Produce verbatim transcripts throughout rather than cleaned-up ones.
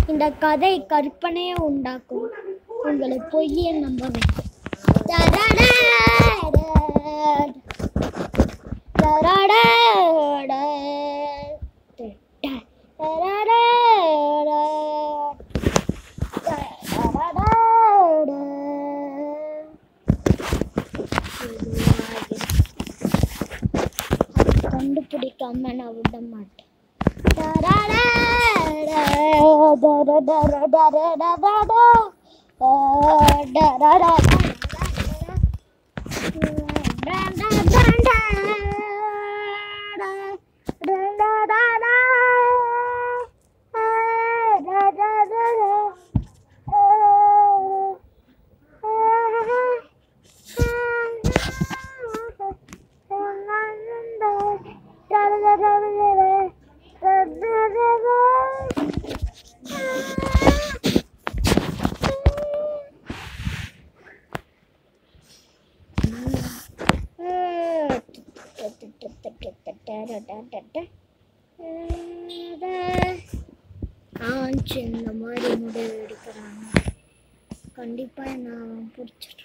இந்த கதை கற்பனையை உண்டாக்கும், உங்களை பொய்யை நம்ப வைக்கும். கண்டுபிடிக்காம நான் விட மாட்டேன். ஆன்ச் இந்த மாதிரி முடிவு எடுக்கிறாங்க. கண்டிப்பா நான் பிடிச்சிடுறேன்.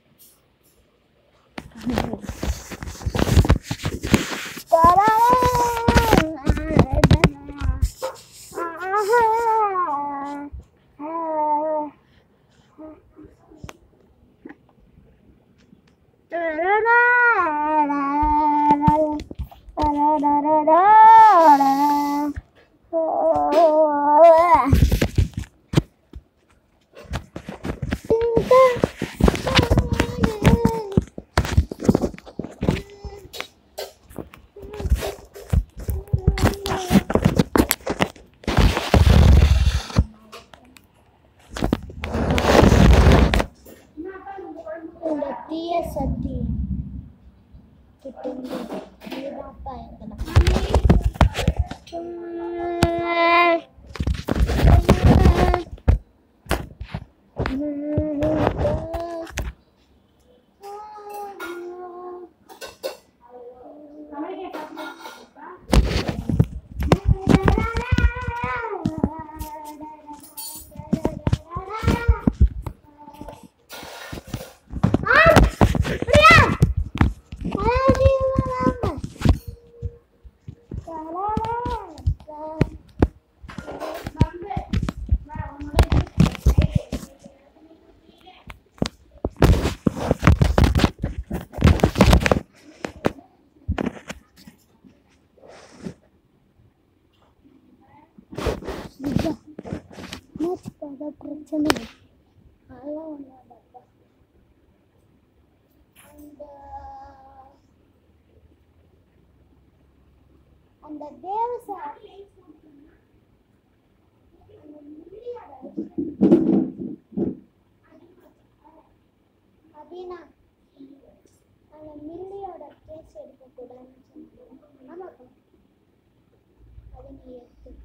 இந்த தீய சக்தி கிட்ட பயங்கரம். பிரச்சனை அதெல்லாம் ஒன்றாடப்பா. அந்த அந்த தேவசா அப்படின்னா அந்த மில்லியோட கேஸ் எடுக்கக்கூடாதுன்னு சொன்னாங்க. ஆமாப்பா, அதை நீ எடுத்து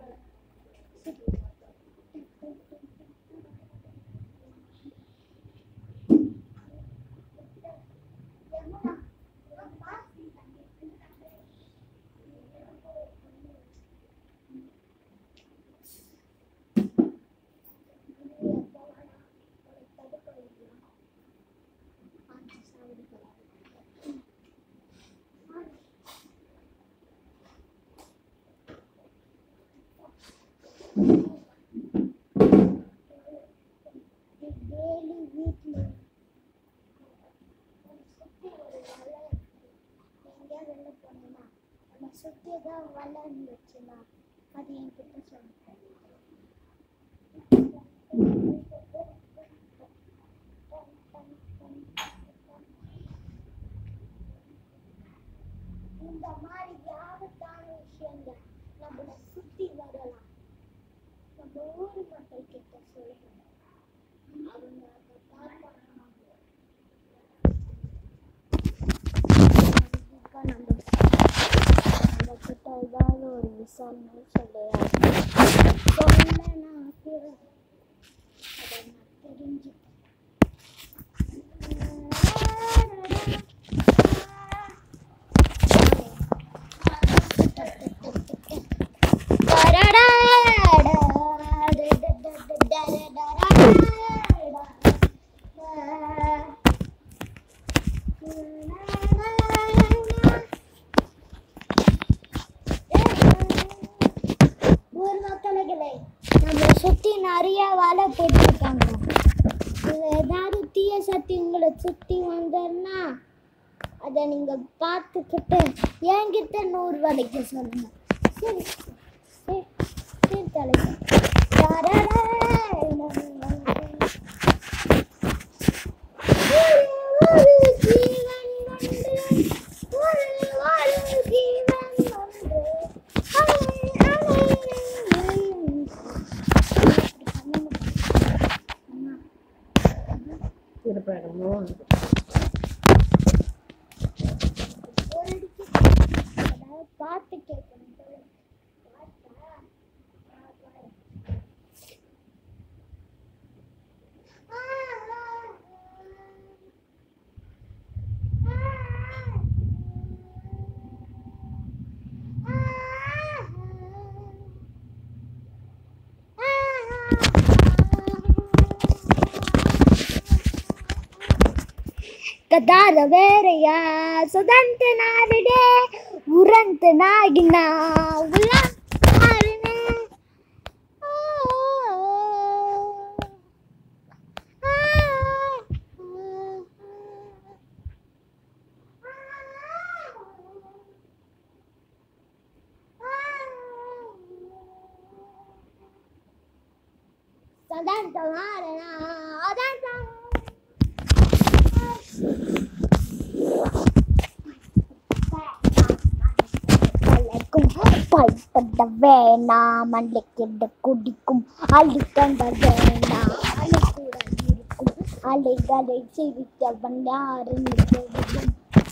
சுத்தி ஏதாவது வலை இருந்துச்சுன்னா அது என்கிட்ட சொல்லுங்க. இந்த மாதிரி ஆபத்தான விஷயங்கள் நம்மளை சுத்தி வரலாம். நம்ம ஊர் மக்கள் கிட்ட சொல்லணும். அவங்க அதை பார்ப்பாங்க. கிட்ட ஏதாவது ஒரு விசாரணை சொல்லையா சொன்ன நான் அதை நான் தெரிஞ்சுட்டேன். நண்பர்களே, நம்மளை சுற்றி நிறைய வலை போட்டிருக்காங்க. இதில் ஏதாவது தீய சக்தி உங்களை சுற்றி வந்ததுன்னா அதை நீங்கள் பார்த்துக்கிட்டு என்கிட்ட நூறு வலைக்கு சொல்லுங்க. சரி சரி சரி தலைவர். பார்த்து கேட்கணும். ಕದಾರ ಬೇರೆಯ ಸುದಂತ ನಾಡಿದೆ ಉರಂತ ನಾಗಿನ ಉಲ್ಲ ಸದಂತ ಮಾರಣ ಅದಂತ பயப்பட வேணாம், அலைக்கிட குடிக்கும் அழிக்கண்ட வேணாம், அலைக்கூட இருக்கும் அலைகளை சிரித்தவன் யாருன்னு தெரியும்.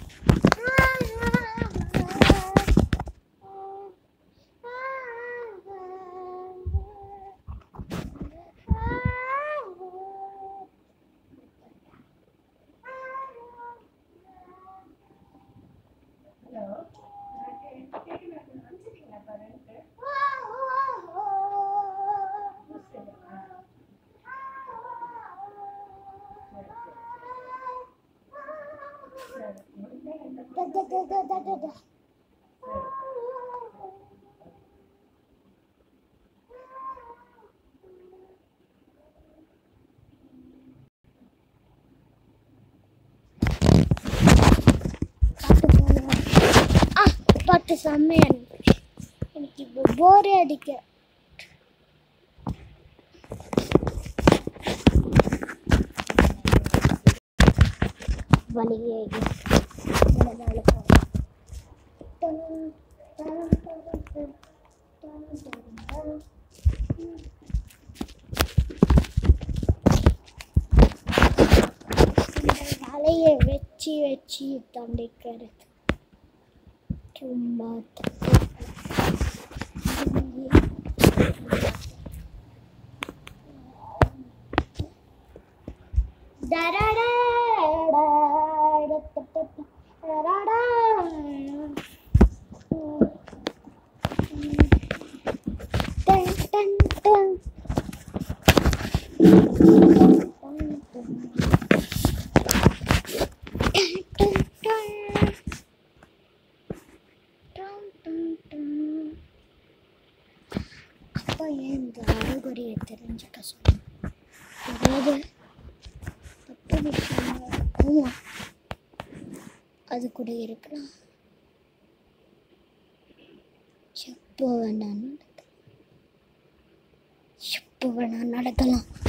பாட்டு செம்மையா இருந்துச்சு. எனக்கு இப்போ போரே அடிக்க. வலியே வலையை வச்சு வச்சு தண்டிக்கிறது சும்மா அப்பா ஏன் இந்த அறிகுறியை தெரிஞ்சுக்க சொல்லுங்க. அதாவது தப்பு விஷயம் அது கூட இருக்கலாம். எப்போ வேணா நடக்கலாம் எப்போ வேணா நடக்கலாம்